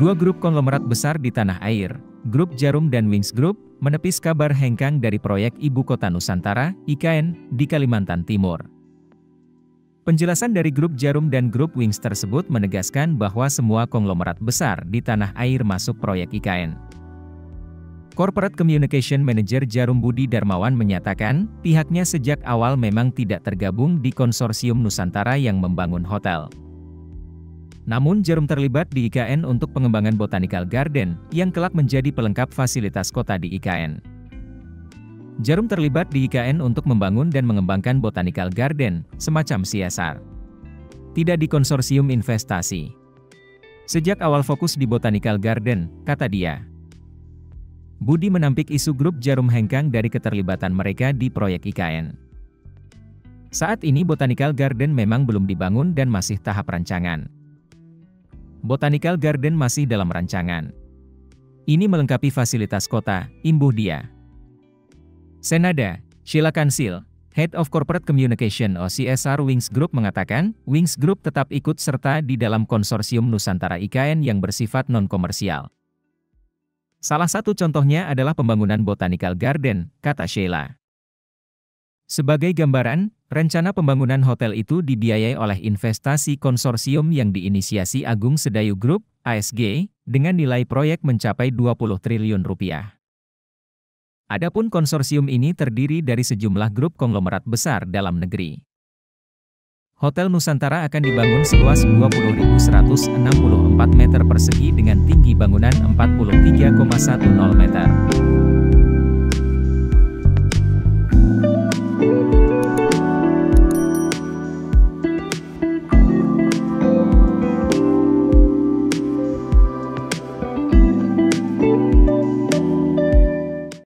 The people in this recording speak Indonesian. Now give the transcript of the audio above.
Dua grup konglomerat besar di tanah air, Grup Djarum dan Wings Group, menepis kabar hengkang dari proyek Ibu Kota Nusantara, IKN, di Kalimantan Timur. Penjelasan dari Grup Djarum dan Grup Wings tersebut menegaskan bahwa semua konglomerat besar di tanah air masuk proyek IKN. Corporate Communication Manager Djarum Budi Darmawan menyatakan, pihaknya sejak awal memang tidak tergabung di konsorsium Nusantara yang membangun hotel. Namun Djarum terlibat di IKN untuk pengembangan Botanical Garden, yang kelak menjadi pelengkap fasilitas kota di IKN. Djarum terlibat di IKN untuk membangun dan mengembangkan Botanical Garden, semacam CSR. Tidak di konsorsium investasi. Sejak awal fokus di Botanical Garden, kata dia. Budi menampik isu grup Djarum hengkang dari keterlibatan mereka di proyek IKN. Saat ini Botanical Garden memang belum dibangun dan masih tahap rancangan. Botanical Garden masih dalam rancangan. Ini melengkapi fasilitas kota, imbuh dia. Senada, Sheila Kansil, Head of Corporate Communication (CSR) Wings Group mengatakan, Wings Group tetap ikut serta di dalam konsorsium Nusantara IKN yang bersifat non-komersial. Salah satu contohnya adalah pembangunan Botanical Garden, kata Sheila. Sebagai gambaran, rencana pembangunan hotel itu dibiayai oleh investasi konsorsium yang diinisiasi Agung Sedayu Group, ASG, dengan nilai proyek mencapai 20 triliun rupiah. Adapun konsorsium ini terdiri dari sejumlah grup konglomerat besar dalam negeri. Hotel Nusantara akan dibangun seluas 20.164 meter persegi dengan tinggi bangunan 43,10 meter.